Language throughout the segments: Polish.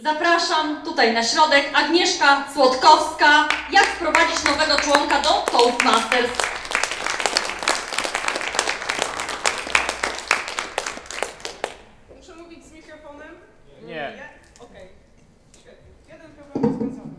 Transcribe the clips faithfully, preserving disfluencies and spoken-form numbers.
Zapraszam tutaj na środek Agnieszka Słodkowska, jak wprowadzić nowego członka do Toastmasters. Muszę mówić z mikrofonem? Nie. Nie? Okej. Świetnie. Jeden problem rozwiązany.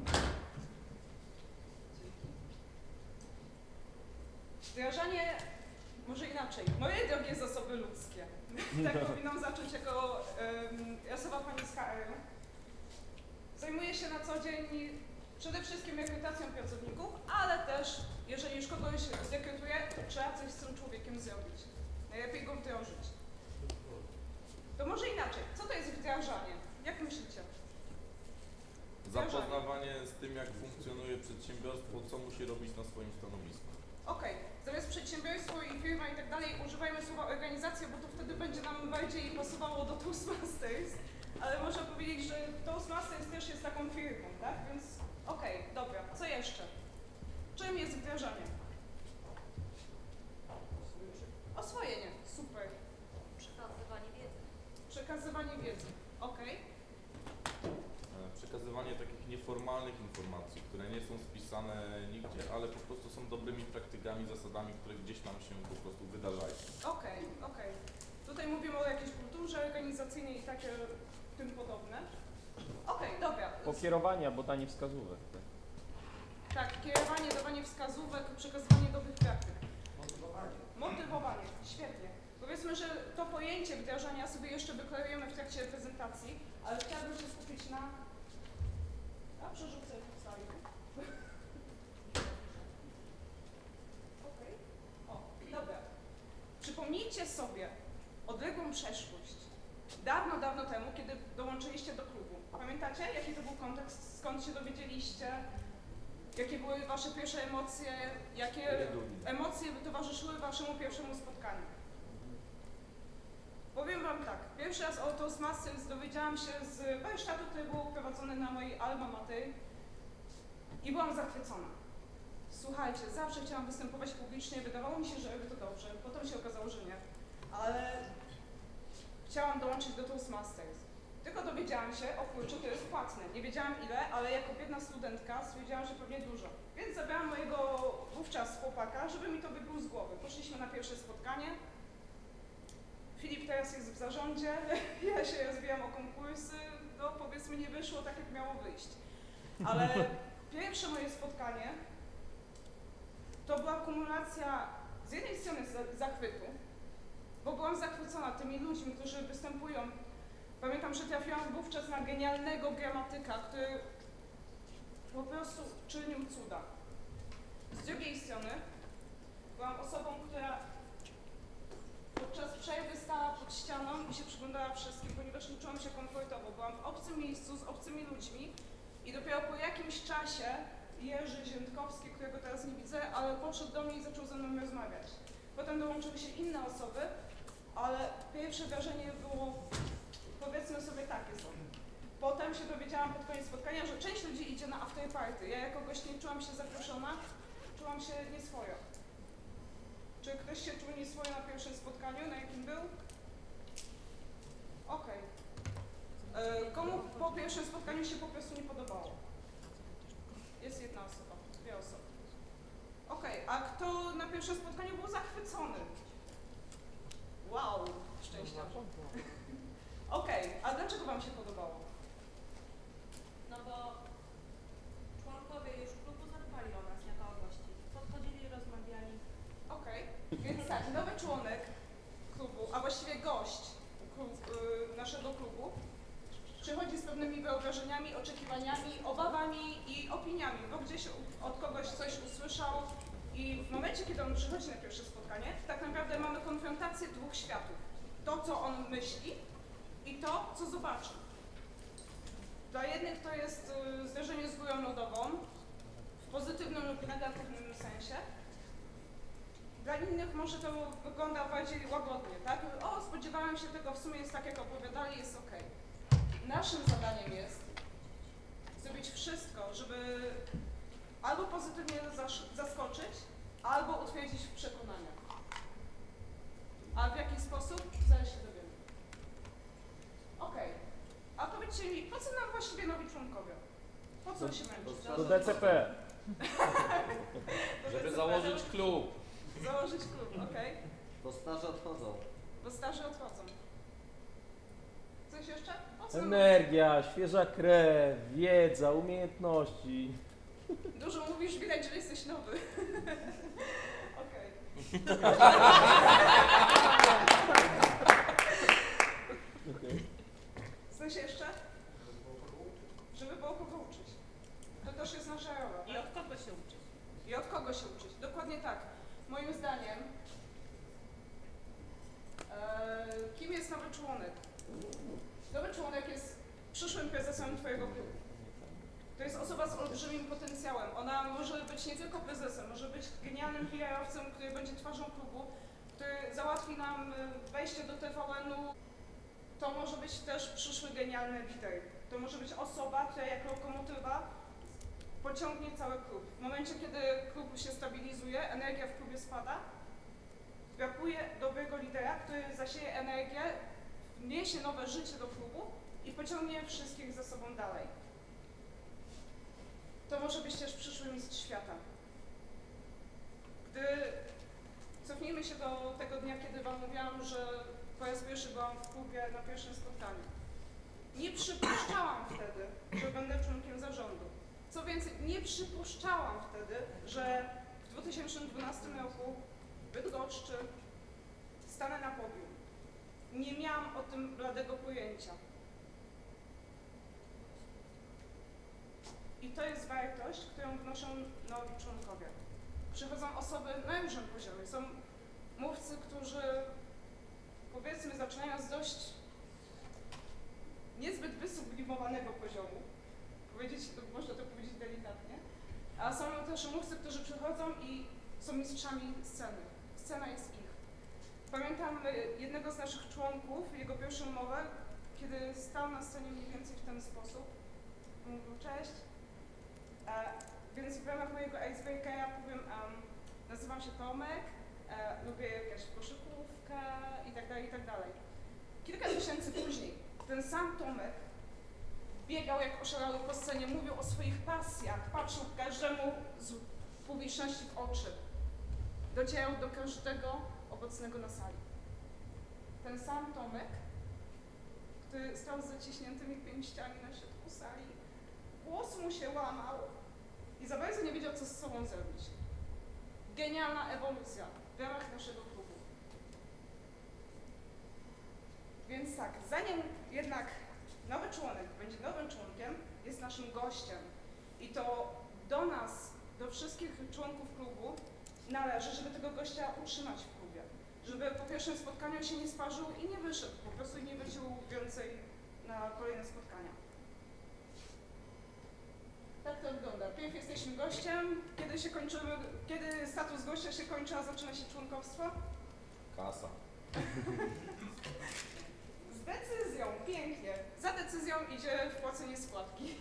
Wdrażanie, może inaczej, moje drogie zasoby ludzkie. Tak powinnam zacząć jako um, rasowa pani z K R. Zajmuję się na co dzień przede wszystkim rekrutacją pracowników, ale też, jeżeli już kogoś zrekrutuję, to trzeba coś z tym człowiekiem zrobić. Najlepiej go wdrożyć. To może inaczej. Co to jest wdrażanie? Jak myślicie? Wdrażanie. Zapoznawanie z tym, jak funkcjonuje przedsiębiorstwo, co musi robić na swoim stanowisku. Okej, okay. Zamiast przedsiębiorstwo i firma i tak dalej, używajmy słowa organizacja, bo to wtedy będzie nam bardziej pasowało do Toastmasters. Ale można powiedzieć, że Toastmasters też jest taką firmą, tak? Więc okej, okay, dobra. Co jeszcze? Czym jest wdrażanie? Oswojenie. Super. Przekazywanie wiedzy. Przekazywanie wiedzy. Okej. E, Przekazywanie takich nieformalnych informacji, które nie są spisane nigdzie, ale po prostu są dobrymi praktykami, zasadami, które gdzieś nam się po prostu wydarzają. Okej, okay, okej. Okay. Tutaj mówimy o jakiejś kulturze organizacyjnej i takie tym podobne. Okej, okay, dobra. Pokierowanie albo danie wskazówek. Tak? Tak, kierowanie, dawanie wskazówek, przekazywanie dobrych praktyk. Motywowanie. Motywowanie, świetnie. Powiedzmy, że to pojęcie wdrażania sobie jeszcze wyklarujemy w trakcie prezentacji, ale chciałabym się skupić na... A, przerzucę slajdy. Okej. Okay. O, dobra. Przypomnijcie sobie odległą przeszłość. Dawno, dawno temu, kiedy dołączyliście do klubu. Pamiętacie, jaki to był kontekst, skąd się dowiedzieliście? Jakie były wasze pierwsze emocje? Jakie emocje towarzyszyły waszemu pierwszemu spotkaniu? Powiem wam tak, pierwszy raz o Toastmasters dowiedziałam się z warsztatu, który był prowadzony na mojej alma mater i byłam zachwycona. Słuchajcie, zawsze chciałam występować publicznie, wydawało mi się, że robię to dobrze, potem się okazało, że nie, ale chciałam dołączyć do Toastmasters. Tylko dowiedziałam się, o kurczę, to jest płatne. Nie wiedziałam ile, ale jako biedna studentka stwierdziłam, że pewnie dużo. Więc zabrałam mojego wówczas chłopaka, żeby mi to wybił z głowy. Poszliśmy na pierwsze spotkanie. Filip teraz jest w zarządzie, ja się rozwijam o konkursy, no powiedzmy nie wyszło tak, jak miało wyjść. Ale pierwsze moje spotkanie to była kumulacja z jednej strony zachwytu, bo byłam zachwycona tymi ludźmi, którzy występują. Pamiętam, że trafiłam wówczas na genialnego gramatyka, który po prostu czynił cuda. Z drugiej strony byłam osobą, która podczas przerwy stała pod ścianą i się przyglądała wszystkim, ponieważ nie czułam się komfortowo. Byłam w obcym miejscu z obcymi ludźmi i dopiero po jakimś czasie Jerzy Ziętkowski, którego teraz nie widzę, ale podszedł do mnie i zaczął ze mną rozmawiać. Potem dołączyły się inne osoby, ale pierwsze wrażenie było, powiedzmy sobie, takie są. Potem się dowiedziałam pod koniec spotkania, że część ludzi idzie na afterparty. Ja jako gość nie czułam się zaproszona, czułam się nieswojo. Czy ktoś się czuł nieswojo na pierwszym spotkaniu, na jakim był? Okej. Okay. Komu po pierwszym spotkaniu się po prostu nie podobało? Jest jedna osoba, dwie osoby. Okej, okay. A kto na pierwszym spotkaniu był zachwycony? Wow, szczęściarze. Okej, okay. A dlaczego wam się podobało? No bo członkowie już klubu zadbali o nas jako o gości. Podchodzili i rozmawiali. Okej, okay. Więc tak, nowy członek klubu, a właściwie gość klub, yy, naszego klubu przychodzi z pewnymi wyobrażeniami, oczekiwaniami, obawami i opiniami, bo gdzieś od kogoś coś usłyszał i w momencie, kiedy on przychodzi na pierwsze spotkanie, tak naprawdę mamy konfrontację dwóch światów. To, co on myśli i to, co zobaczy. Dla jednych to jest y, zderzenie z górą lodową, w pozytywnym lub negatywnym sensie. Dla innych może to wygląda bardziej łagodnie, tak? O, spodziewałem się tego, w sumie jest tak, jak opowiadali, jest ok. Naszym zadaniem jest zrobić wszystko, żeby albo pozytywnie zaskoczyć, albo utwierdzić w przekonaniach. A w jaki sposób? Zaraz się dowiemy. Ok. A powiedzcie powiedzcie mi, po co nam właściwie nowi członkowie? Po co się męczyć? Do D C P. Żeby założyć klub. Założyć klub, okej. Bo starzy odchodzą. Bo starzy odchodzą. Coś jeszcze? Po co nam- Energia, świeża krew, wiedza, umiejętności. Dużo mówisz, widać, że jesteś nowy. Okej. Coś jeszcze? Żeby było kogo uczyć. To też jest nasza rola. I od kogo się uczyć? I od kogo się uczyć? Dokładnie tak. Moim zdaniem, e, kim jest nowy członek? Nowy członek jest przyszłym prezesem Twojego klubu. To jest osoba z olbrzymim potencjałem. Ona może być nie tylko prezesem, może być genialnym P R-owcem, który będzie twarzą klubu, który załatwi nam e, wejście do T V N-u. To może być też przyszły genialny lider. To może być osoba, która jak lokomotywa pociągnie cały klub. W momencie, kiedy klub się stabilizuje, energia w klubie spada, brakuje dobrego lidera, który zasieje energię, wniesie nowe życie do klubu i pociągnie wszystkich za sobą dalej. To może być też przyszły mistrz świata. Gdy cofnijmy się do tego dnia, kiedy Wam mówiłam, że po raz pierwszy byłam w klubie na pierwszym spotkaniu. Nie przypuszczałam wtedy, że będę członkiem zarządu. Co więcej, nie przypuszczałam wtedy, że w dwa tysiące dwunastym roku w Bydgoszczy stanę na podium. Nie miałam o tym bladego pojęcia. I to jest wartość, którą wnoszą nowi członkowie. Przychodzą osoby na różnym poziomie. Są mówcy, którzy powiedzmy zaczynają z dość niezbyt wysublimowanego poziomu. Powiedzieć, można to powiedzieć delikatnie. A są też mówcy, którzy przychodzą i są mistrzami sceny. Scena jest ich. Pamiętam jednego z naszych członków, jego pierwszą mowę, kiedy stał na scenie mniej więcej w ten sposób. Mówił cześć. E, więc w ramach mojego icebreakera powiem, um, nazywam się Tomek, e, lubię jakąś koszykówkę i tak dalej, i tak dalej. Kilka miesięcy później ten sam Tomek biegał jak oszalały po scenie, mówił o swoich pasjach, patrzył każdemu z publiczności w oczy. Docierał do każdego obecnego na sali. Ten sam Tomek, który stał z zaciśniętymi pięściami na środku sali, głos mu się łamał i za bardzo nie wiedział, co z sobą zrobić. Genialna ewolucja w ramach naszego klubu. Więc tak, zanim jednak nowy członek będzie nowym członkiem, jest naszym gościem. I to do nas, do wszystkich członków klubu należy, żeby tego gościa utrzymać w klubie. Żeby po pierwszym spotkaniu się nie sparzył i nie wyszedł, po prostu nie wrócił więcej na kolejne spotkania. Tak to wygląda. Pierw jesteśmy gościem, kiedy się kończymy, kiedy status gościa się kończy, a zaczyna się członkostwo? Kasa. Z decyzją, pięknie. Za decyzją idzie wpłacenie składki.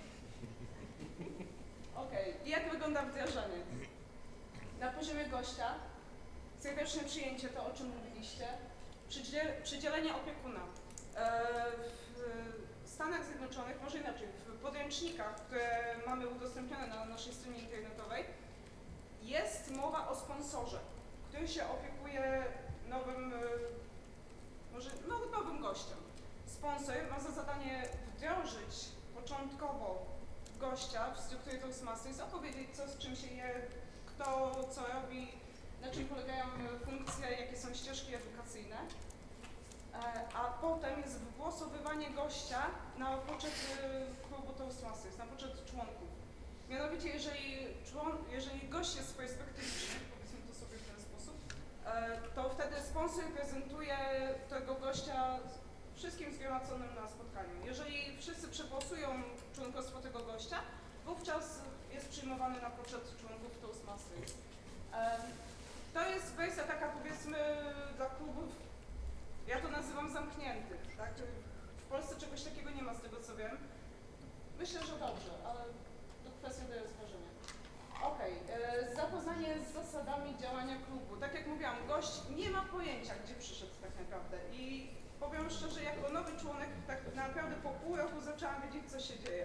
Okej, okay. I jak wygląda wdrażanie? Na poziomie gościa, serdeczne przyjęcie, to o czym mówiliście, przydziel przydzielenie opiekuna. E, w Stanach Zjednoczonych, może inaczej, w podręcznikach, które mamy udostępnione na naszej stronie internetowej, jest mowa o sponsorze, który się opiekuje nowym, może no, nowym gościem. Sponsor ma za zadanie wdrożyć początkowo gościa w strukturę Toastmasters, opowiedzieć, co z czym się je, kto co robi, na czym polegają funkcje, jakie są ścieżki edukacyjne. A potem jest wgłosowywanie gościa na poczet klubu Toastmasters, na poczet członków. Mianowicie, jeżeli, człon, jeżeli gość jest perspektywiczny, powiedzmy to sobie w ten sposób, to wtedy sponsor prezentuje tego gościa wszystkim zgromadzonym na spotkaniu. Jeżeli wszyscy przegłosują członkostwo tego gościa, wówczas jest przyjmowany na poczet członków Toastmasters. To jest wersja taka, powiedzmy, dla klubów, ja to nazywam zamkniętych, tak? W Polsce czegoś takiego nie ma, z tego co wiem. Myślę, że dobrze, ale to kwestia do rozważenia. Okej, okay. Zapoznanie z zasadami działania klubu. Tak jak mówiłam, gość nie ma pojęcia, gdzie przyszedł tak naprawdę. I powiem szczerze, jako nowy członek, tak naprawdę po pół roku zaczęłam wiedzieć, co się dzieje.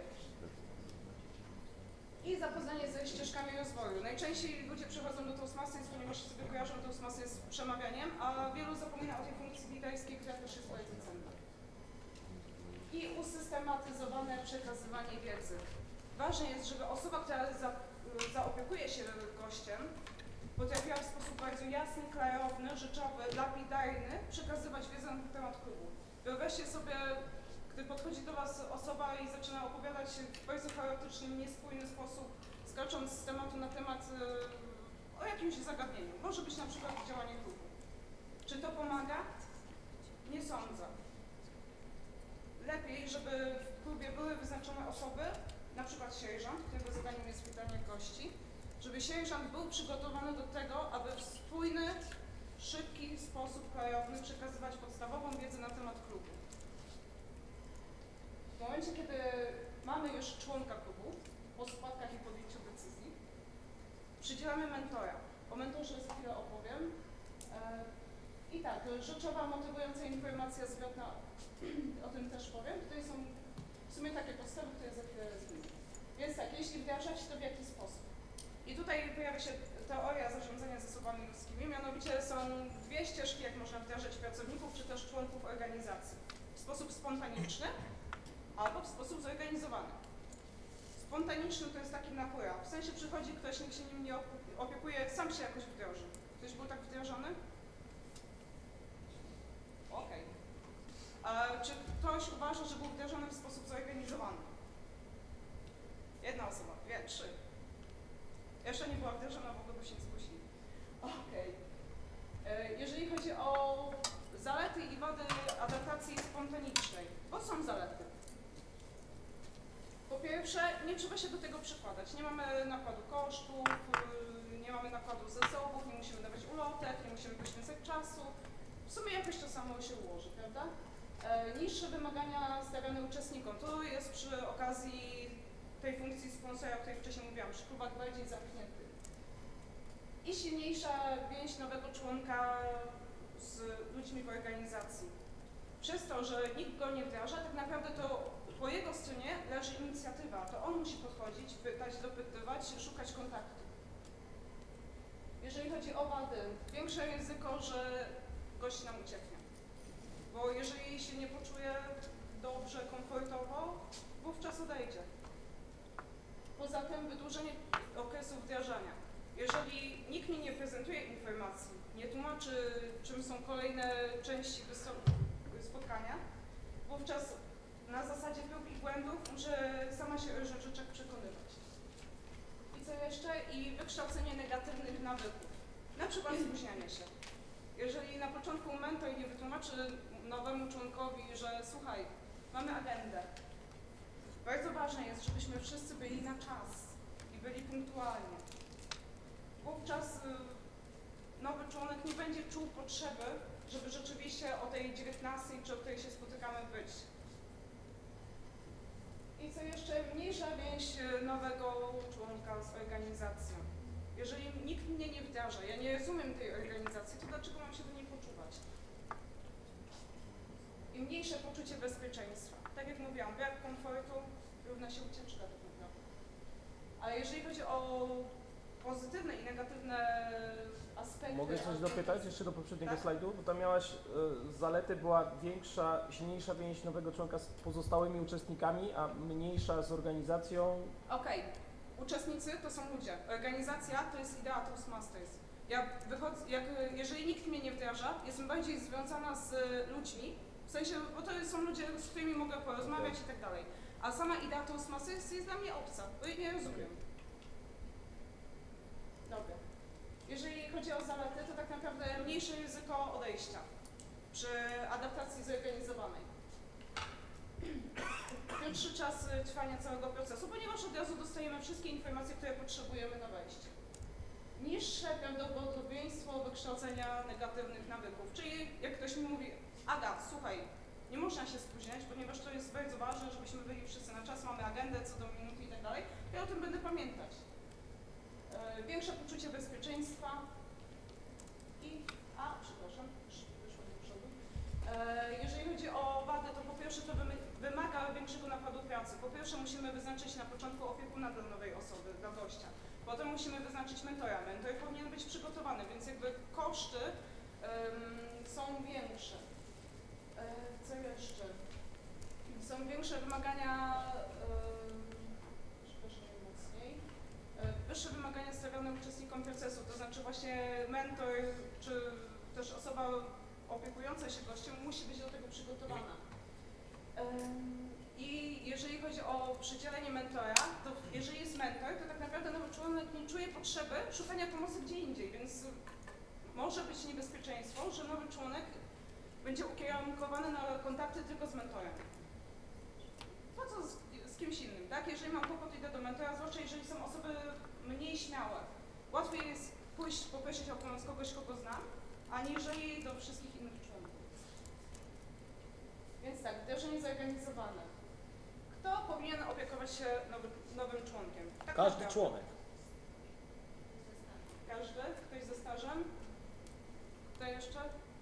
I zapoznanie ze ścieżkami rozwoju. Najczęściej ludzie przychodzą do Toastmasters, ponieważ sobie kojarzą Toastmasters z przemawianiem, a wielu zapomina o tej funkcji witajskiej, która też jest bardzo cenna. I usystematyzowane przekazywanie wiedzy. Ważne jest, żeby osoba, która za, zaopiekuje się gościem, potrafiła w sposób bardzo jasny, klarowny, rzeczowy, lapidarny przekazywać wiedzę na temat klubu. Wyobraźcie sobie, gdy podchodzi do Was osoba i zaczyna opowiadać w bardzo chaotyczny, niespójny sposób, skacząc z tematu na temat y, o jakimś zagadnieniu. Może być na przykład działanie klubu. Czy to pomaga? Nie sądzę. Lepiej, żeby w klubie były wyznaczone osoby, na przykład sierżant, którego zadaniem jest pytanie gości, żeby sierżant był przygotowany do tego, aby w spójny, szybki sposób klarowny przekazywać podstawową wiedzę na temat klubu. W momencie, kiedy mamy już członka klubu, po spotkach i podjęciu decyzji, przydzielamy mentora. O mentorze za chwilę opowiem. I tak, rzeczowa, motywująca informacja zwrotna, o tym też powiem. Tutaj są w sumie takie podstawy, które za chwilę zmienię. Więc tak, jeśli wdrażać, to w jaki sposób? I tutaj pojawia się teoria zarządzania zasobami ludzkimi, mianowicie są dwie ścieżki, jak można wdrażać pracowników czy też członków organizacji. W sposób spontaniczny albo w sposób zorganizowany. Spontaniczny to jest taki na hura. W sensie przychodzi ktoś, nikt się nim nie opiekuje, sam się jakoś wdroży. Ktoś był tak wdrożony? Okej. Okay. Czy ktoś uważa, że był wdrożony w sposób zorganizowany? Jedna osoba, dwie, trzy. Jeszcze nie była wdrożona, w ogóle by się nie zgłosili. Okej. Okay. Jeżeli chodzi o zalety i wady adaptacji spontanicznej, bo są zalety. Po pierwsze, nie trzeba się do tego przykładać. Nie mamy nakładu kosztów, nie mamy nakładu zasobów, nie musimy dawać ulotek, nie musimy poświęcać czasu. W sumie jakoś to samo się ułoży, prawda? E, niższe wymagania stawiane uczestnikom. To jest przy okazji tej funkcji sponsora, o której wcześniej mówiłam, przy klubach bardziej zamkniętych. I silniejsza więź nowego członka z ludźmi w organizacji. Przez to, że nikt go nie wdraża, tak naprawdę to po jego stronie leży inicjatywa. To on musi podchodzić, pytać, dopytywać, szukać kontaktu. Jeżeli chodzi o wady, większe ryzyko, że gość nam ucieknie. Bo jeżeli się nie poczuje dobrze, komfortowo, wówczas odejdzie. Poza tym wydłużenie okresu wdrażania. Jeżeli nikt mi nie prezentuje informacji, nie tłumaczy, czym są kolejne części spotkania, wówczas na zasadzie prób i błędów muszę sama się o rzeczach przekonywać. I co jeszcze? I wykształcenie negatywnych nawyków. Na przykład spóźnianie się. Jeżeli na początku mentor nie wytłumaczy nowemu członkowi, że słuchaj, mamy agendę. Bardzo ważne jest, żebyśmy wszyscy byli na czas i byli punktualnie. Wówczas y, nowy członek nie będzie czuł potrzeby, żeby rzeczywiście o tej dziewiętnastej czy o której się spotykamy być. I co jeszcze? Mniejsza więź nowego członka z organizacją. Jeżeli nikt mnie nie wdraża, ja nie rozumiem tej organizacji, to dlaczego mam się do niej poczuwać? I mniejsze poczucie bezpieczeństwa. Tak jak mówiłam, brak komfortu równa się ucieczka tak naprawdę. Ale jeżeli chodzi o pozytywne i negatywne aspekty... Mogę coś dopytać jeszcze do poprzedniego tak? slajdu? Bo tam miałaś y, zalety, była większa, silniejsza więź nowego członka z pozostałymi uczestnikami, a mniejsza z organizacją. Okej. Okay. Uczestnicy to są ludzie. Organizacja to jest idea Toastmasters. Ja wychodzę, jak, jeżeli nikt mnie nie wdraża, jestem bardziej związana z ludźmi, w sensie, bo to są ludzie, z którymi mogę porozmawiać okay. i tak dalej. A sama idea Toastmasters jest dla mnie obca, bo jej nie rozumiem. Dobra. Jeżeli chodzi o zalety, to tak naprawdę mniejsze ryzyko odejścia przy adaptacji zorganizowanej. Krótszy czas trwania całego procesu, ponieważ od razu dostajemy wszystkie informacje, które potrzebujemy na wejście. Niższe prawdopodobieństwo wykształcenia negatywnych nawyków, czyli jak ktoś mi mówi, Aga, słuchaj, nie można się spóźniać, ponieważ to jest bardzo ważne, żebyśmy byli wszyscy na czas, mamy agendę co do minuty i tak dalej, ja o tym będę pamiętać. E, większe poczucie bezpieczeństwa i, a, przepraszam, wyszło do przodu. E, jeżeli chodzi o wady, to po pierwsze to wymaga większego nakładu pracy. Po pierwsze musimy wyznaczyć na początku opiekuna dla nowej osoby, dla gościa. Potem musimy wyznaczyć mentora. Mentor powinien być przygotowany, więc jakby koszty um, są większe. E, co jeszcze? Są większe wymagania, um, przepraszam mocniej, e, wyższe wymagania stawiane uczestnikom procesu, to znaczy właśnie mentor czy też osoba opiekująca się gościem musi być do tego przygotowana. Um, I jeżeli chodzi o przydzielenie mentora, to jeżeli jest mentor, to tak naprawdę nowy członek nie czuje potrzeby szukania pomocy gdzie indziej, więc może być niebezpieczeństwo, że nowy członek będzie ukierunkowany na kontakty tylko z mentorem. Po co z, z kimś innym, tak? Jeżeli mam kłopot, idę do mentora, zwłaszcza jeżeli są osoby mniej śmiałe. Łatwiej jest pójść, poprosić o pomoc kogoś, kogo znam, aniżeli do wszystkich innych członków. Więc tak, wdrożenie zorganizowane. Kto powinien opiekować się nowy, nowym członkiem? Tak Każdy naprawdę. członek. Każdy? Ktoś ze stażem? Kto jeszcze?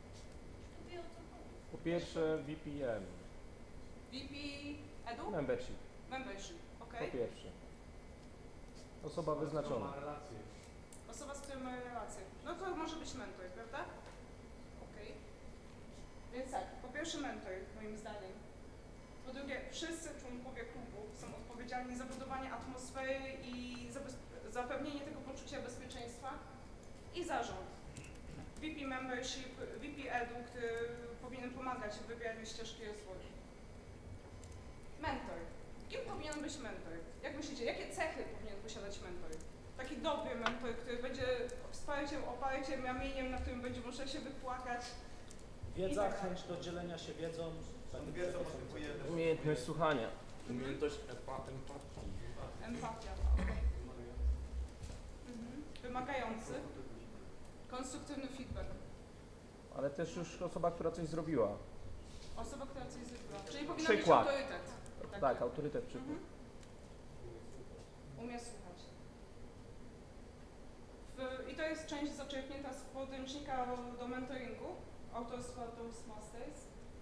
Po pierwsze V P M, V P Edu? membership, Membership, ok. po pierwsze. Osoba wyznaczona. Osoba, z którą ma relację. No to może być mentor, prawda? Okej. Więc tak, po pierwsze mentor, moim zdaniem. Po drugie, wszyscy członkowie klubu są odpowiedzialni za budowanie atmosfery i zapewnienie tego poczucia bezpieczeństwa. I zarząd. V P Membership, V P Edu, który powinien pomagać w wybieraniu ścieżki rozwoju. Mentor. Kim powinien być mentor? Jak myślicie, jakie cechy powinien posiadać mentor? Taki dobry mentor, który będzie wsparciem, oparciem, ramieniem, na którym będzie można się wypłakać. Wiedza, chęć do dzielenia się wiedzą. Wiedzą oczekujemy. Umiejętność słuchania. Umiejętność epa, empatii. Empatia, okej. Mhm. Wymagający. Konstruktywny feedback. Ale też już osoba, która coś zrobiła. Osoba, która coś zrobiła. Czyli powinna Przykład. mieć autorytet. Tak, Tak. autorytet przykład. Mhm. Umie słuchać. W, I to jest część zaczerpnięta z podręcznika do mentoringu autorstwa Toastmasters.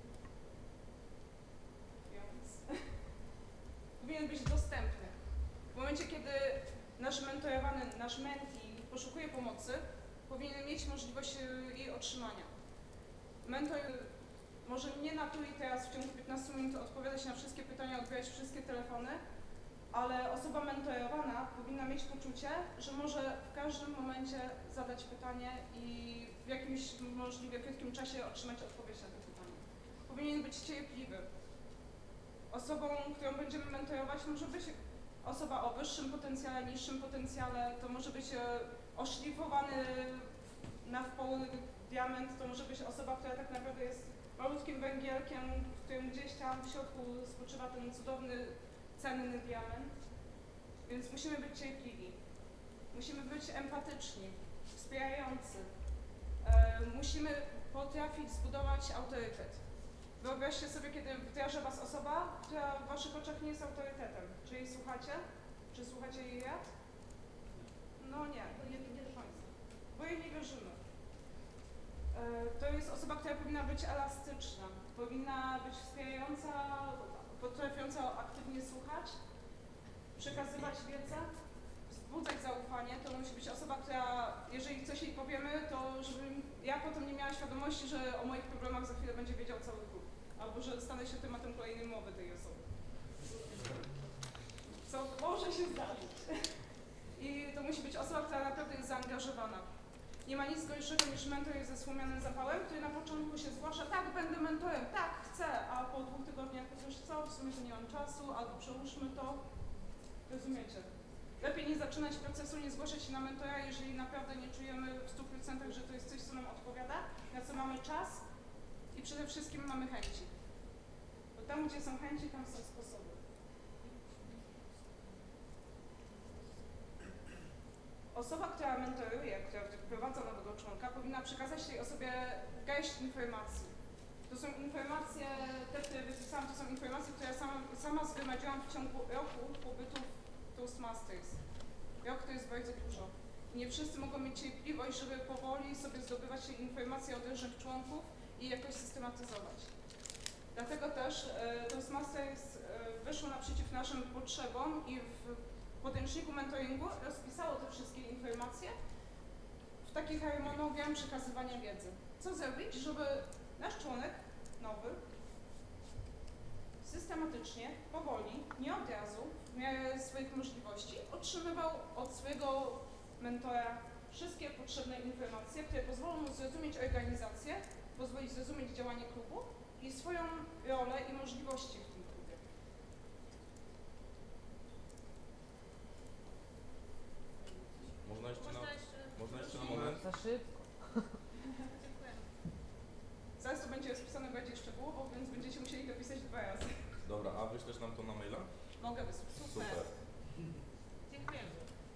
Więc powinien być dostępny. W momencie, kiedy nasz mentorowany, nasz mentee poszukuje pomocy, powinien mieć możliwość jej otrzymania. Mentor może nie na tu i teraz w ciągu piętnastu minut odpowiadać na wszystkie pytania, odbierać wszystkie telefony, ale osoba mentorowana powinna mieć poczucie, że może w każdym momencie zadać pytanie i w jakimś możliwie krótkim czasie otrzymać odpowiedź na to pytanie. Powinien być cierpliwy. Osobą, którą będziemy mentorować, może być osoba o wyższym potencjale, niższym potencjale, to może być oszlifowany na wpół diament, to może być osoba, która tak naprawdę jest malutkim węgielkiem, w którym gdzieś tam w środku spoczywa ten cudowny, cenny diament. Więc musimy być cierpliwi, musimy być empatyczni, wspierający, e, musimy potrafić zbudować autorytet. Wyobraźcie sobie, kiedy wdraża was osoba, która w waszych oczach nie jest autorytetem. Czy jej słuchacie? Czy słuchacie jej rad? No nie, nie, nie do końca, bo jej nie wierzymy. E, to jest osoba, która powinna być elastyczna, powinna być wspierająca, potrafiąca aktywnie słuchać, przekazywać wiedzę, wzbudzać zaufanie. To musi być osoba, która, jeżeli coś jej powiemy, to żebym ja potem nie miała świadomości, że o moich problemach za chwilę będzie wiedział cały klub, albo że stanę się tematem kolejnej mowy tej osoby. Co może się zdarzyć. I to musi być osoba, która naprawdę jest zaangażowana. Nie ma nic gorszego niż mentor ze słomianym zapałem, który na początku się zgłasza, tak, będę mentorem, tak, chcę, a po dwóch tygodniach wiesz co, w sumie to nie mam czasu, albo przełóżmy to. Rozumiecie? Lepiej nie zaczynać procesu, nie zgłaszać się na mentora, jeżeli naprawdę nie czujemy w stu procentach, że to jest coś, co nam odpowiada, na co mamy czas i przede wszystkim mamy chęci. Bo tam, gdzie są chęci, tam są sposoby. Osoba, która mentoruje, która wprowadza nowego członka, powinna przekazać tej osobie garść informacji. To są informacje, te, które wypisałam, to są informacje, które sama, sama zgromadziłam w ciągu roku pobytu w Toastmasters. Rok to jest bardzo dużo. I nie wszyscy mogą mieć cierpliwość, żeby powoli sobie zdobywać te informacje od różnych członków i jakoś systematyzować. Dlatego też e, Toastmasters e, wyszło naprzeciw naszym potrzebom i w podręczniku mentoringu rozpisało te wszystkie informacje w taki harmonogram przekazywania wiedzy. Co zrobić, żeby nasz członek nowy systematycznie, powoli, nie od razu, w miarę swoich możliwości, otrzymywał od swojego mentora wszystkie potrzebne informacje, które pozwolą mu zrozumieć organizację, pozwolić zrozumieć działanie klubu i swoją rolę i możliwości w tym klubie. Można jeszcze na, Można jeszcze... można jeszcze na moment? Za szybko. Dziękuję. Zaraz to będzie rozpisane bardziej szczegółowo, więc będziecie musieli to pisać dwa razy. Dobra, a wyślesz nam to na maila? Mogę wysłać. Super. Dziękujemy.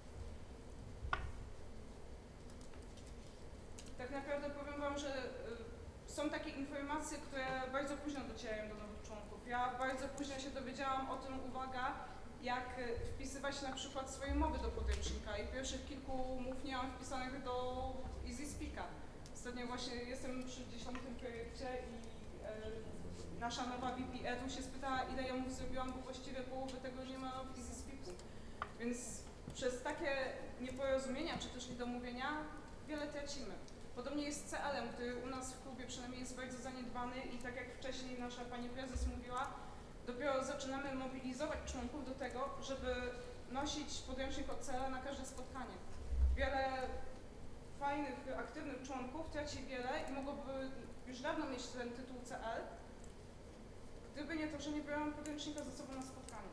Tak naprawdę powiem Wam, że y, są takie informacje, które bardzo późno docierają do nowych członków. Ja bardzo późno się dowiedziałam o tym, uwaga, jak y, wpisywać na przykład swoje mowy do podręcznika i pierwszych kilku mów nie mam wpisanych do EasySpeaka. Ostatnio właśnie jestem przy dziesiątym projekcie i y, nasza nowa V P Edu się spytała, ile ja mów zrobiłam, bo właściwie połowy tego nie ma w EasySpeaku. Więc przez takie nieporozumienia czy też niedomówienia wiele tracimy. Podobnie jest z C L-em, który u nas w klubie przynajmniej jest bardzo zaniedbany i tak jak wcześniej nasza pani prezes mówiła, dopiero zaczynamy mobilizować członków do tego, żeby nosić podręcznik od C L-a na każde spotkanie. Wiele fajnych, aktywnych członków traci wiele i mogłoby już dawno mieć ten tytuł C L, gdyby nie to, że nie biorą podręcznika ze sobą na spotkanie.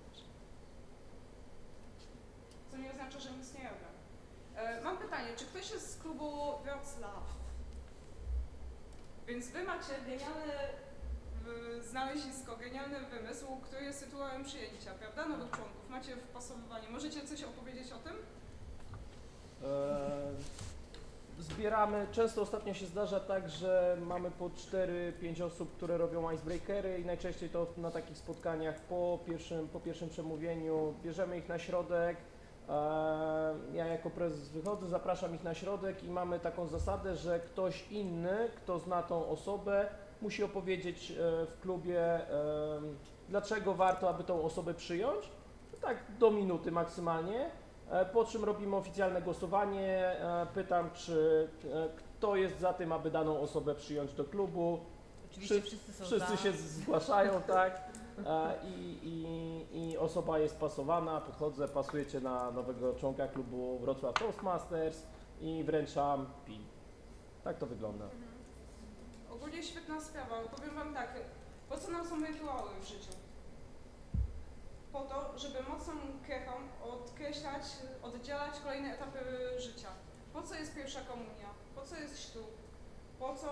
Co nie oznacza, że nic nie robią. E, mam pytanie, czy ktoś jest z klubu Wrocław? Więc wy macie genialne y, znalezisko, genialny wymysł, który jest tytułem przyjęcia, prawda? Nowych członków. Macie wpasowywanie. Możecie coś opowiedzieć o tym? Eee, zbieramy, często ostatnio się zdarza tak, że mamy po cztery pięć osób, które robią icebreakery i najczęściej to na takich spotkaniach po pierwszym, po pierwszym przemówieniu bierzemy ich na środek. Ja jako prezes wychodzę, zapraszam ich na środek i mamy taką zasadę, że ktoś inny, kto zna tą osobę, musi opowiedzieć w klubie, dlaczego warto, aby tą osobę przyjąć, tak do minuty maksymalnie, po czym robimy oficjalne głosowanie, pytam, czy kto jest za tym, aby daną osobę przyjąć do klubu. Oczywiście wszyscy są Wszyscy za. się zgłaszają, tak? I, i, I osoba jest pasowana, podchodzę, pasujecie na nowego członka klubu Wrocław Toastmasters i wręczam pin. Tak to wygląda. Mhm. Ogólnie świetna sprawa. Powiem Wam tak, po co nam są rytuały w życiu? Po to, żeby mocną krechą odkreślać, oddzielać kolejne etapy życia. Po co jest pierwsza komunia? Po co jest ślub? Po co,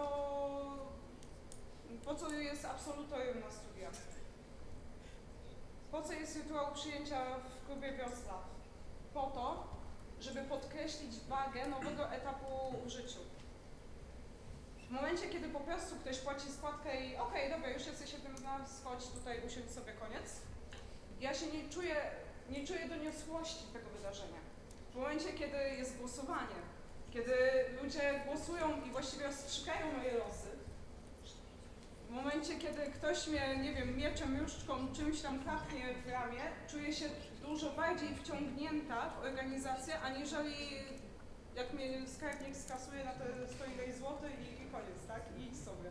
po co jest absolutorium na studiach? Po co jest rytuał przyjęcia w klubie Wrocław? Po to, żeby podkreślić wagę nowego etapu w życiu. W momencie, kiedy po prostu ktoś płaci składkę i okej, okay, dobra, już jesteś jednym z nas, chodź tutaj, usiądź sobie, koniec. Ja się nie czuję, nie czuję doniosłości tego wydarzenia. W momencie, kiedy jest głosowanie, kiedy ludzie głosują i właściwie rozstrzygają moje losy, w momencie, kiedy ktoś mnie, nie wiem, mieczem, różdżką, czymś tam klapnie w ramię, czuję się dużo bardziej wciągnięta w organizację, aniżeli jak mnie skarbnik skasuje na te sto ileś złotych i, i koniec, tak? I idź sobie.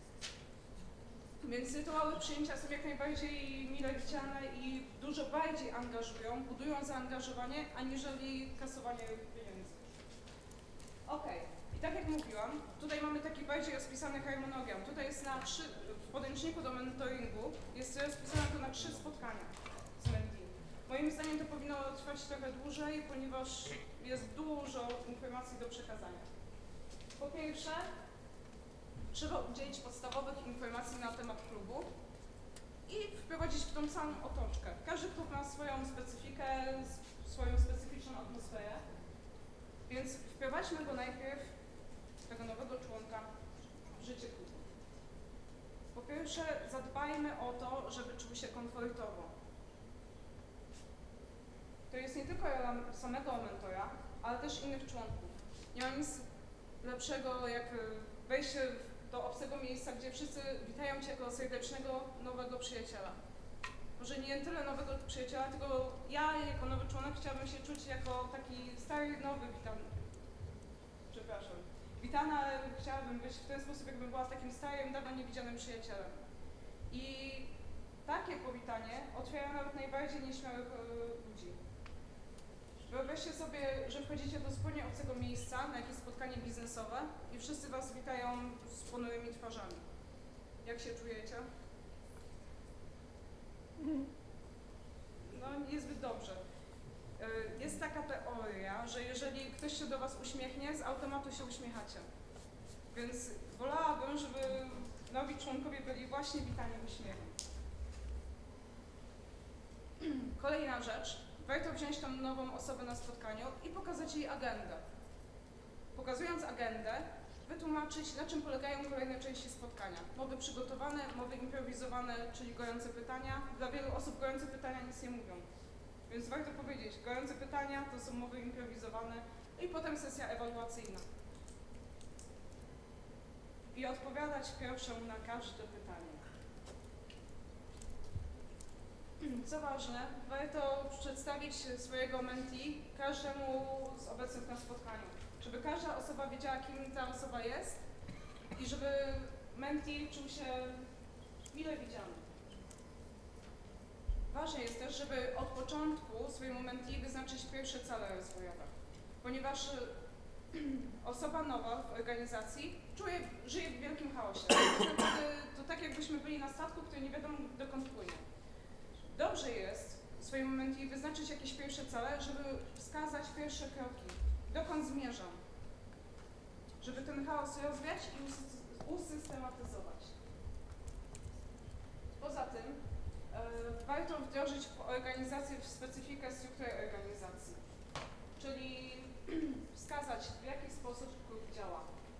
Więc rytuały przyjęcia są jak najbardziej mile widziane i dużo bardziej angażują, budują zaangażowanie, aniżeli kasowanie pieniędzy. Okej. Okay. I tak jak mówiłam, tutaj mamy taki bardziej rozpisany harmonogram. Tutaj jest na trzy, w podręczniku do mentoringu jest rozpisane to na trzy spotkania z mentee. Moim zdaniem to powinno trwać trochę dłużej, ponieważ jest dużo informacji do przekazania. Po pierwsze, trzeba udzielić podstawowych informacji na temat klubu i wprowadzić w tą samą otoczkę. Każdy klub ma swoją specyfikę, swoją specyficzną atmosferę, więc wprowadźmy go najpierw, tego nowego członka, w życie klubu. Po pierwsze, zadbajmy o to, żeby czuł się komfortowo. To jest nie tylko rola samego mentora, ale też innych członków. Nie ma nic lepszego jak wejście do obcego miejsca, gdzie wszyscy witają Cię jako serdecznego, nowego przyjaciela. Może nie tyle nowego przyjaciela, tylko ja jako nowy członek chciałabym się czuć jako taki stary, nowy witany. Przepraszam. Witana, ale chciałabym być w ten sposób, jakbym była takim starym, dawno niewidzianym przyjacielem. I takie powitanie otwiera nawet najbardziej nieśmiałych e, ludzi. Wyobraźcie sobie, że wchodzicie do zupełnie obcego miejsca, na jakieś spotkanie biznesowe i wszyscy Was witają z ponurzymi twarzami. Jak się czujecie? No, niezbyt dobrze. Y, Jest taka teoria, że jeżeli ktoś się do Was uśmiechnie, z automatu się uśmiechacie. Więc wolałabym, żeby nowi członkowie byli właśnie witani uśmiechem. Kolejna rzecz. Warto wziąć tą nową osobę na spotkaniu i pokazać jej agendę. Pokazując agendę, wytłumaczyć, na czym polegają kolejne części spotkania. Mowy przygotowane, mowy improwizowane, czyli gorące pytania. Dla wielu osób gorące pytania nic nie mówią. Więc warto powiedzieć, gorące pytania to są mowy improwizowane i potem sesja ewaluacyjna. I odpowiadać pierwszą na każde pytanie. Co ważne, warto przedstawić swojego mentee każdemu z obecnych na spotkaniu, żeby każda osoba wiedziała, kim ta osoba jest i żeby mentee czuł się mile widziany. Ważne jest też, żeby od początku swojemu mentee wyznaczyć pierwsze cele rozwojowe, ponieważ osoba nowa w organizacji czuje, żyje w wielkim chaosie. Tak naprawdę to tak, jakbyśmy byli na statku, który nie wiadomo dokąd płynie. Dobrze jest swojemu mentee wyznaczyć jakieś pierwsze cele, żeby wskazać pierwsze kroki, dokąd zmierzam, żeby ten chaos rozwiać i usystematyzować. Poza tym e, warto wdrożyć w organizację w specyfikę struktury organizacji, czyli wskazać, w jaki sposób klub działa.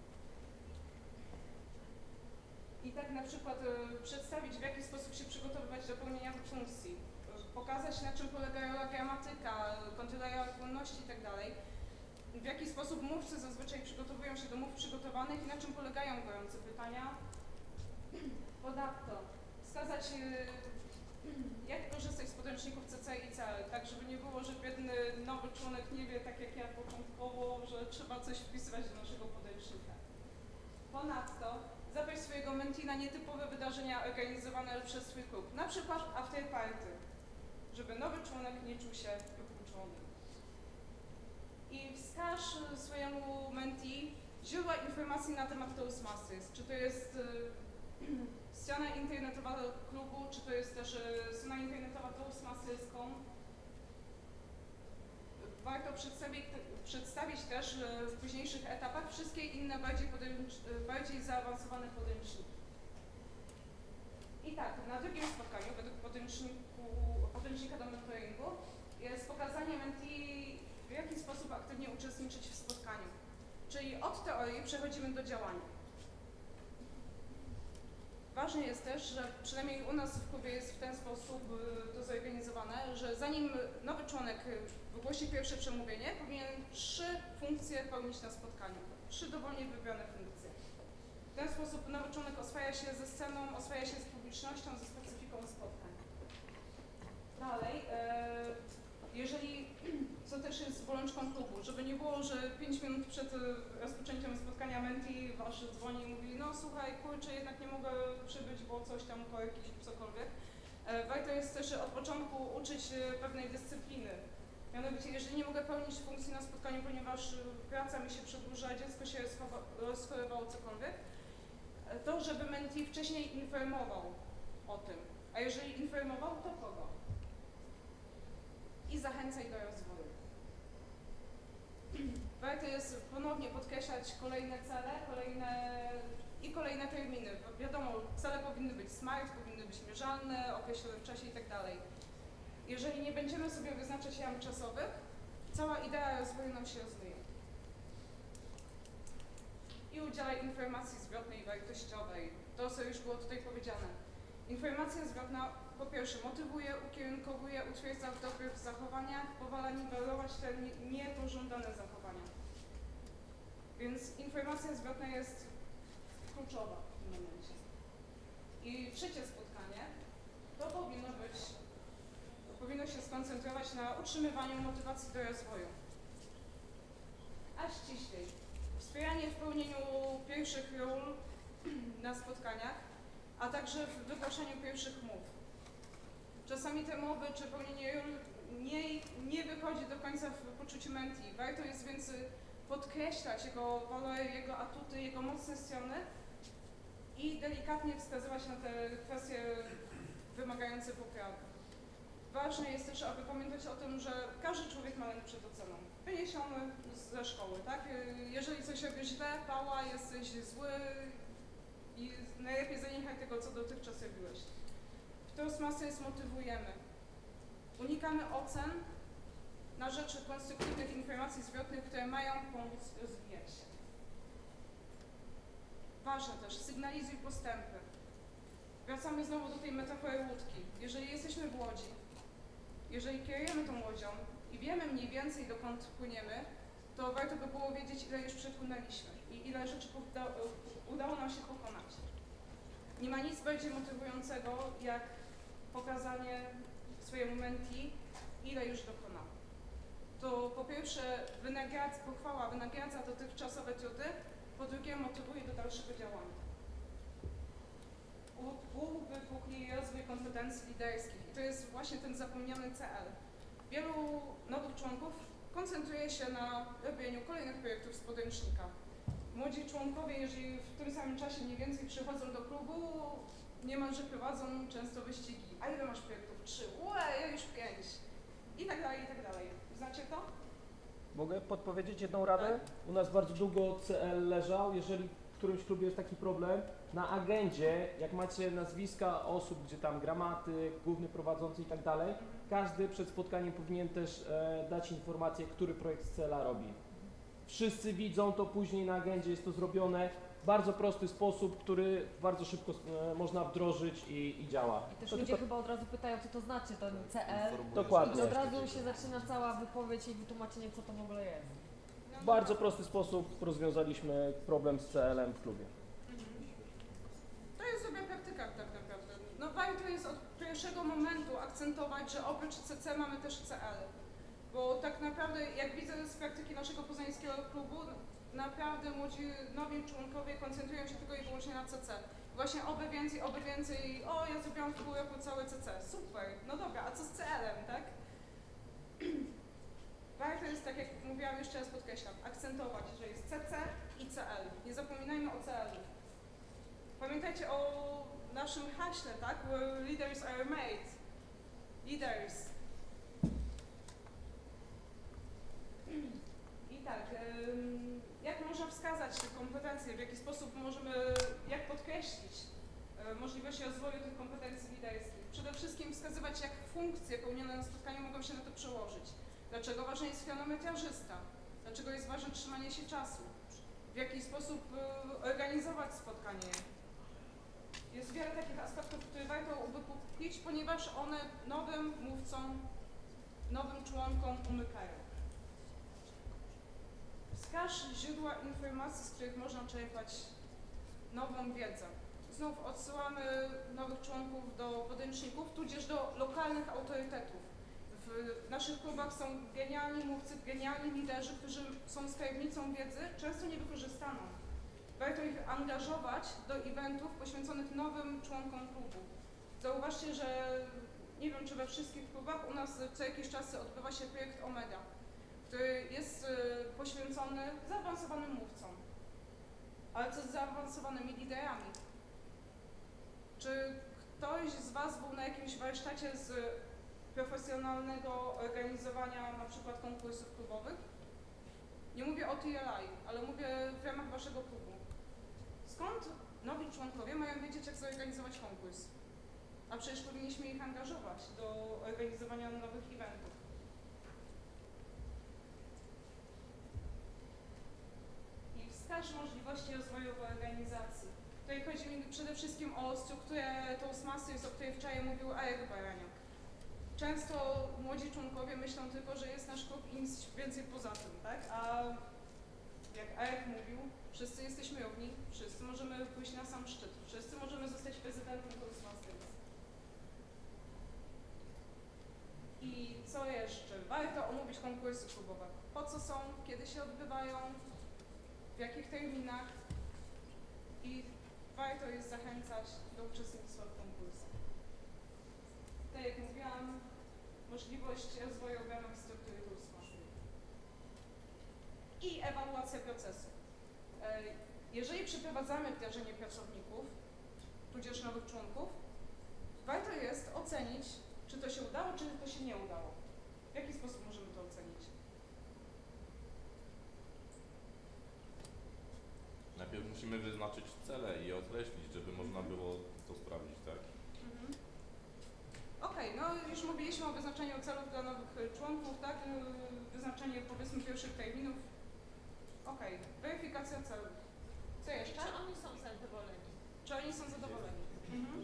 I tak na przykład e, przedstawić, w jaki sposób się przygotowywać do pełnienia funkcji, e, pokazać, na czym polega rola gramatyka, kontrola płynności itd. W jaki sposób mówcy zazwyczaj przygotowują się do mów przygotowanych i na czym polegają gorące pytania. Ponadto wskazać, e, jak korzystać z podręczników C C i C L, tak żeby nie było, że biedny nowy członek nie wie, tak jak ja początkowo, że trzeba coś wpisywać do naszego podręcznika. Ponadto zaproś swojego mentee na nietypowe wydarzenia organizowane przez swój klub, na przykład after party, żeby nowy członek nie czuł się wykluczony. I wskaż swojemu mentee źródła informacji na temat Toastmasters, czy to jest y, strona internetowa klubu, czy to jest też y, strona internetowa toastmasters kropka com. Warto przedstawić, przedstawić też y, w późniejszych etapach wszystkie inne bardziej, podręcz, y, bardziej zaawansowane podręczniki. I tak, na drugim spotkaniu według podręczniku, podręcznika do mentoringu jest pokazanie mentee, w jaki sposób aktywnie uczestniczyć w spotkaniu. Czyli od teorii przechodzimy do działania. Ważne jest też, że przynajmniej u nas w klubie jest w ten sposób to zorganizowane, że zanim nowy członek wygłosi pierwsze przemówienie, powinien trzy funkcje pełnić na spotkaniu. Trzy dowolnie wybrane funkcje. W ten sposób nowy członek oswaja się ze sceną, oswaja się z publicznością, ze specyfiką spotkań. Dalej, jeżeli, co też jest bolączką klubu, żeby nie było, że pięć minut przed rozpoczęciem spotkania mentee wasz dzwoni i mówi, no słuchaj, kurczę, jednak nie mogę przybyć, bo coś tam, korki, cokolwiek. Warto jest też od początku uczyć pewnej dyscypliny. Mianowicie, jeżeli nie mogę pełnić funkcji na spotkaniu, ponieważ praca mi się przedłuża, dziecko się rozchorowało, cokolwiek, to żeby mentee wcześniej informował o tym. A jeżeli informował, to kogo? I zachęcaj do rozwoju. Warto jest ponownie podkreślać kolejne cele, kolejne i kolejne terminy. Wiadomo, cele powinny być smart, powinny być mierzalne, określone w czasie itd. Jeżeli nie będziemy sobie wyznaczać ram czasowych, cała idea rozwoju nam się rozmyje. I udzielaj informacji zwrotnej i wartościowej. To, co już było tutaj powiedziane. Informacja zwrotna po pierwsze motywuje, ukierunkowuje, utwierdza w dobrych zachowaniach, powala niwelować te niepożądane zachowania. Więc informacja zwrotna jest kluczowa w tym momencie. I trzecie spotkanie to powinno być, to powinno się skoncentrować na utrzymywaniu motywacji do rozwoju. A ściślej, wspieranie w pełnieniu pierwszych ról na spotkaniach, a także w wygłaszaniu pierwszych mów. Czasami te mowy czy pełnienie ról nie, nie wychodzi do końca w poczuciu mentee. Warto jest więc podkreślać jego walory, jego atuty, jego mocne strony i delikatnie wskazywać na te kwestie wymagające poprawy. Ważne jest też, aby pamiętać o tym, że każdy człowiek ma lęk przed oceną. Wyniesiony ze szkoły, tak? Jeżeli coś robisz źle, pała, jesteś zły i najlepiej zaniechaj tego, co dotychczas robiłeś. W Toastmasters motywujemy. Unikamy ocen na rzecz konstruktywnych informacji zwrotnych, które mają pomóc rozwijać się. Ważne też, sygnalizuj postępy. Wracamy znowu do tej metafory łódki. Jeżeli jesteśmy w łodzi, jeżeli kierujemy tą łodzią i wiemy mniej więcej, dokąd płyniemy, to warto by było wiedzieć, ile już przepłynęliśmy i ile rzeczy uda udało nam się pokonać. Nie ma nic bardziej motywującego, jak pokazanie swojemu mentee, ile już dokonał. To po pierwsze wynagradza, pochwała wynagradza dotychczasowe trudy, po drugie motywuje do dalszego działania. Uwypukli rozwój kompetencji liderskich i to jest właśnie ten zapomniany C L. Wielu nowych członków koncentruje się na robieniu kolejnych projektów z podręcznika. Młodzi członkowie, jeżeli w tym samym czasie mniej więcej przychodzą do klubu, niemalże prowadzą często wyścigi. A ile masz projektów? Trzy. Ue, ja już pięć. I tak dalej, i tak dalej. Znacie to? Mogę podpowiedzieć jedną radę? U nas bardzo długo C L leżał. Jeżeli w którymś klubie jest taki problem, na agendzie, jak macie nazwiska osób, gdzie tam gramatyk, główny prowadzący i tak dalej, każdy przed spotkaniem powinien też e, dać informację, który projekt z C L a robi. Wszyscy widzą to później na agendzie, jest to zrobione w bardzo prosty sposób, który bardzo szybko e, można wdrożyć i, i działa. I też To ludzie tylko- chyba od razu pytają, co to znaczy, to C L. Informujesz, Dokładnie. I że od coś razu takiego. się zaczyna cała wypowiedź i wytłumaczenie, co to w ogóle jest. No, W bardzo prosty sposób rozwiązaliśmy problem z C L em w klubie. To jest sobie praktyka tak naprawdę. No warto jest od pierwszego momentu akcentować, że oprócz C C mamy też C L. Bo tak naprawdę, jak widzę z praktyki naszego poznańskiego klubu, naprawdę młodzi, nowi członkowie koncentrują się tylko i wyłącznie na C C. Właśnie oby więcej, oby więcej, o ja zrobiłam w pół roku całe C C, super, no dobra, a co z C L em, tak? Warto jest, tak jak mówiłam, jeszcze raz podkreślam, akcentować, że jest C C i C L. Nie zapominajmy o C L u. Pamiętajcie o naszym haśle, tak? Where leaders are made. Leaders. I tak, ym, jak można wskazać te kompetencje, w jaki sposób możemy, jak podkreślić y, możliwości rozwoju tych kompetencji liderskich? Przede wszystkim wskazywać, jak funkcje pełnione na spotkaniu mogą się na to przełożyć. Dlaczego ważny jest chronometrażysta? Dlaczego jest ważne trzymanie się czasu? W jaki sposób y, organizować spotkanie? Jest wiele takich aspektów, które warto uwypuklić, ponieważ one nowym mówcom, nowym członkom umykają. Wskaż źródła informacji, z których można czerpać nową wiedzę. Znów odsyłamy nowych członków do podręczników, tudzież do lokalnych autorytetów. W naszych klubach są genialni mówcy, genialni liderzy, którzy są skarbnicą wiedzy, często niewykorzystaną. Warto ich angażować do eventów poświęconych nowym członkom klubu. Zauważcie, że nie wiem, czy we wszystkich klubach u nas co jakiś czas odbywa się projekt Omega, który jest y, poświęcony zaawansowanym mówcom. Ale co z zaawansowanymi liderami? Czy ktoś z Was był na jakimś warsztacie z profesjonalnego organizowania na przykład konkursów klubowych? Nie mówię o T L I, ale mówię w ramach Waszego klubu. Skąd nowi członkowie mają wiedzieć, jak zorganizować konkurs? A przecież powinniśmy ich angażować do organizowania nowych eventów. I wskaż możliwości rozwoju w organizacji. Tutaj chodzi mi przede wszystkim o strukturę Toastmasters, o której wczoraj mówił Arek Baraniak. Często młodzi członkowie myślą tylko, że jest nasz klub i nic więcej poza tym, tak? A jak Arek mówił, wszyscy jesteśmy równi, wszyscy wszyscy możemy pójść na sam szczyt, wszyscy możemy zostać prezydentem Toastmasters. I co jeszcze? Warto omówić konkursy klubowe. Po co są, kiedy się odbywają, w jakich terminach i warto jest zachęcać do uczestnictwa w konkursach. Tak jak mówiłam, możliwość rozwoju w ramach struktury Toastmasters. I ewaluacja procesu. Jeżeli przeprowadzamy wdrażanie pracowników, tudzież nowych członków, warto jest ocenić, czy to się udało, czy to się nie udało. W jaki sposób możemy to ocenić? Najpierw musimy wyznaczyć cele i określić, żeby można było to sprawdzić, tak? Mhm. Okej, okay, no już mówiliśmy o wyznaczeniu celów dla nowych członków, tak? Wyznaczenie powiedzmy pierwszych terminów. Okej, okay. Weryfikacja celów. Co jeszcze? Czy oni są zadowoleni? Czy oni są zadowoleni? Mhm.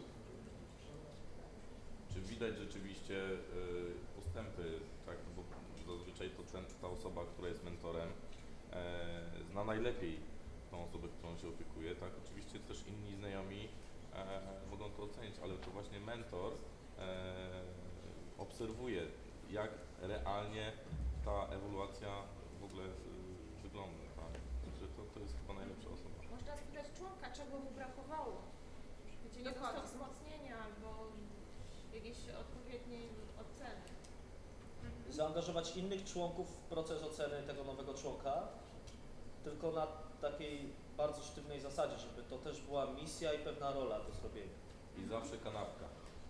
Czy widać rzeczywiście y, postępy, tak? Bo zazwyczaj to ten, ta osoba, która jest mentorem, e, zna najlepiej tą osobę, którą się opiekuje, tak? Oczywiście też inni znajomi e, mogą to ocenić, ale to właśnie mentor e, obserwuje, jak realnie ta ewaluacja w ogóle y, wygląda, tak? Że to, to jest chyba najlepsza osoba. Można spytać członka, czego mu brakowało, gdzie nie Dokładnie. dostał wzmocnienia albo jakiejś odpowiedniej oceny. Zaangażować innych członków w proces oceny tego nowego członka, tylko na takiej bardzo sztywnej zasadzie, żeby to też była misja i pewna rola do zrobienia. I zawsze kanapka.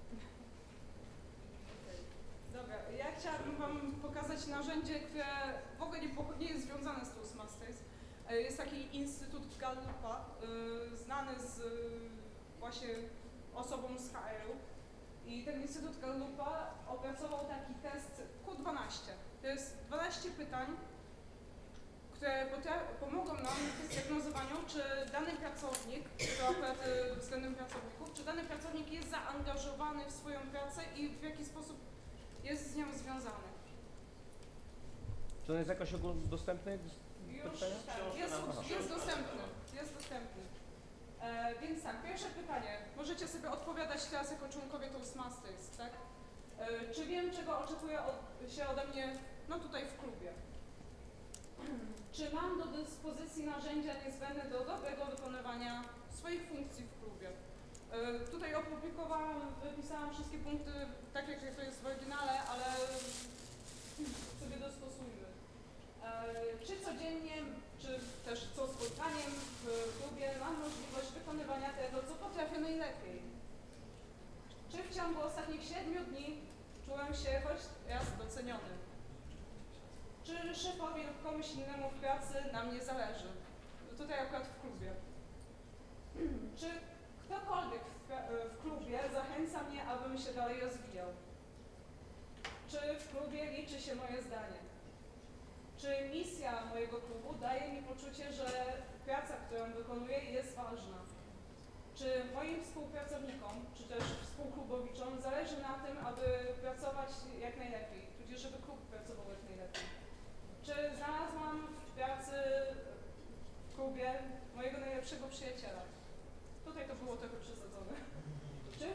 Dobra, ja chciałabym Wam pokazać narzędzie, które w ogóle nie, nie jest związane z Toastmasters. Jest taki instytut Gallupa, yy, znany z yy, właśnie osobą z H R-u. I ten instytut Gallupa opracował taki test Q dwanaście. To jest dwanaście pytań, które pomogą nam w zdiagnozowaniu, czy dany pracownik, to akurat yy, względem pracowników, czy dany pracownik jest zaangażowany w swoją pracę i w jaki sposób jest z nią związany. Czy on jest jakoś ogólnodostępny? Już tak, jest, jest dostępny, jest dostępny. E, więc tak, pierwsze pytanie. Możecie sobie odpowiadać teraz jako członkowie Toastmasters, tak? E, czy wiem, czego oczekuje od, się ode mnie, no tutaj w klubie? Czy mam do dyspozycji narzędzia niezbędne do dobrego wykonywania swoich funkcji w klubie? E, tutaj opublikowałam, wypisałam wszystkie punkty, tak jak to jest w oryginale, ale sobie dostosujmy. Czy codziennie, czy też co spotkaniem w klubie mam możliwość wykonywania tego, co potrafię najlepiej? Czy w ciągu ostatnich siedmiu dni czułem się choć raz doceniony? Czy szefowi lub komuś innemu w pracy na mnie zależy? Tutaj akurat w klubie. Czy ktokolwiek w, w klubie zachęca mnie, abym się dalej rozwijał? Czy w klubie liczy się moje zdanie? Czy misja mojego klubu daje mi poczucie, że praca, którą wykonuję, jest ważna? Czy moim współpracownikom, czy też współklubowiczom zależy na tym, aby pracować jak najlepiej, tudzież żeby klub pracował jak najlepiej? Czy znalazłam w pracy w klubie mojego najlepszego przyjaciela? Tutaj to było trochę przesadzone. Czy?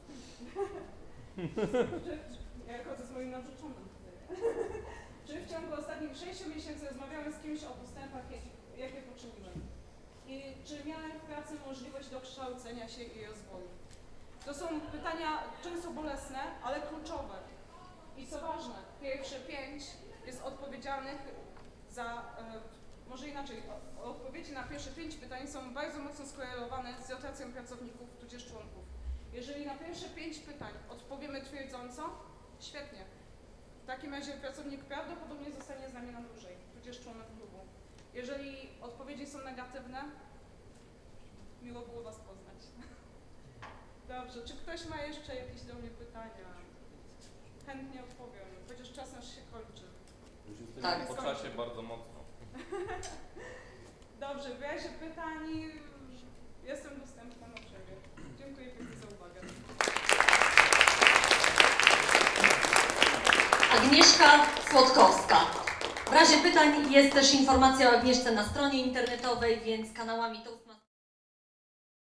Czy? Ja chodzę z moim narzeczonym tutaj. Czy w ciągu ostatnich sześciu miesięcy rozmawiałem z kimś o postępach, jakie, jakie poczyniłem? I czy miałem w pracy możliwość dokształcenia się i rozwoju? To są pytania często bolesne, ale kluczowe. I co ważne, pierwsze pięć jest odpowiedzialnych za, e, może inaczej, o, odpowiedzi na pierwsze pięć pytań są bardzo mocno skorelowane z rotacją pracowników, tudzież członków. Jeżeli na pierwsze pięć pytań odpowiemy twierdząco, świetnie. W takim razie pracownik prawdopodobnie zostanie z nami na dłużej, tudzież członek klubu. Jeżeli odpowiedzi są negatywne, miło było Was poznać. Dobrze, czy ktoś ma jeszcze jakieś do mnie pytania? Chętnie odpowiem, chociaż czas nasz się kończy. Już jesteśmy Tak. po czasie bardzo mocno. Dobrze, w razie pytań jestem dostępna na przerwie. Dziękuję pięknie za uwagę. Agnieszka Słodkowska. W razie pytań jest też informacja o Agnieszce na stronie internetowej, więc kanałami to